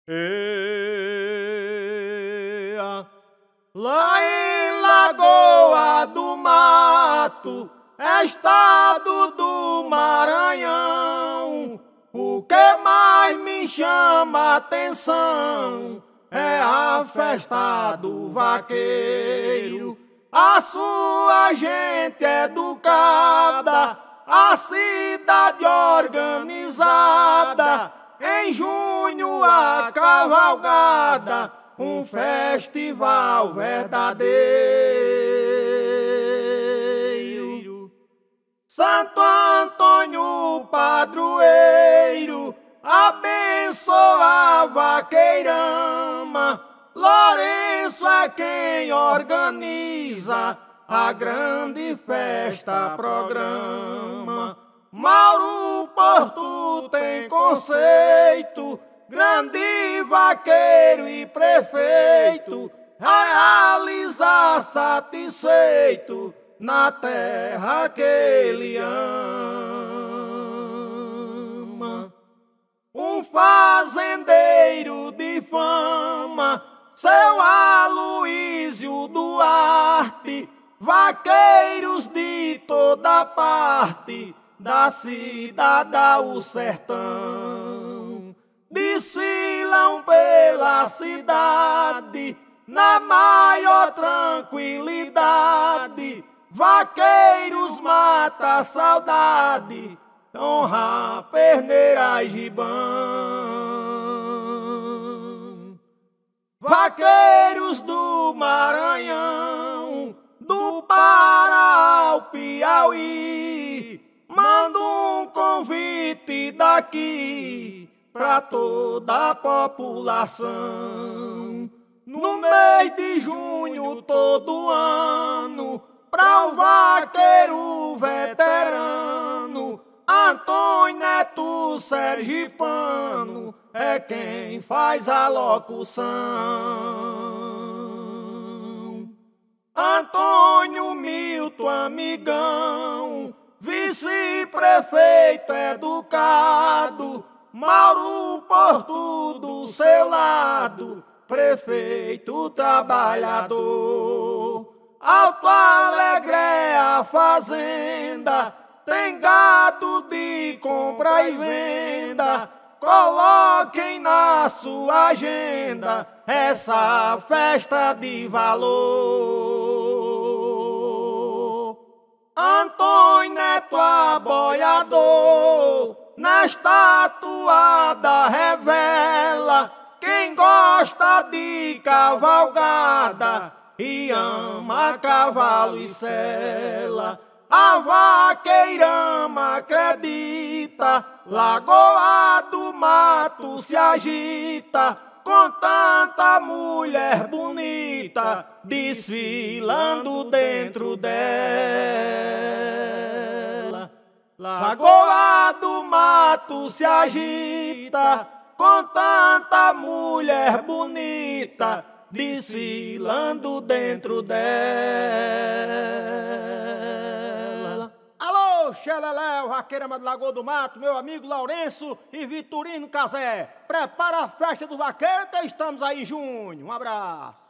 Ea, lá em Lagoa do Mato, estado do Maranhão, o que mais me chama a atenção é a festa do vaqueiro. A sua gente educada, a cidade organizada, em junho a cavalgada, um festival verdadeiro. Santo Antônio padroeiro, abençoa a vaqueirama. Lourenço é quem organiza a grande festa programa. Mauro Porto tem conceito, grande vaqueiro e prefeito, realizar satisfeito na terra que ele ama. Um fazendeiro de fama, seu Aloísio Duarte, vaqueiros de toda parte, da cidade ao sertão, desfilam pela cidade na maior tranquilidade. Vaqueiros mata a saudade, honra perneira e gibão. Vaqueiros do Maranhão, do Pará ao Piauí, mando um convite daqui pra toda a população. No mês de junho todo ano, pra o vaqueiro veterano, Antônio Neto Sergipano é quem faz a locução. Antônio Milton Amigão, vice-prefeito educado, Mauro Porto do seu lado, prefeito trabalhador. Alto Alegre é a fazenda, tem gado de compra e venda. Coloquem na sua agenda essa festa de valor. Antônio Neto aboiador, nesta toada revela quem gosta de cavalgada e ama cavalo e sela. A vaqueirama acredita, Lagoa do Mato se agita, com tanta mulher bonita desfilando dentro dela. Lagoa do Mato se agita, com tanta mulher bonita desfilando dentro dela. Alô, Xeleléu, vaqueirama de Lagoa do Mato, meu amigo Lourenço e Vitorino Casé. Prepara a festa do vaqueiro que estamos aí em junho. Um abraço.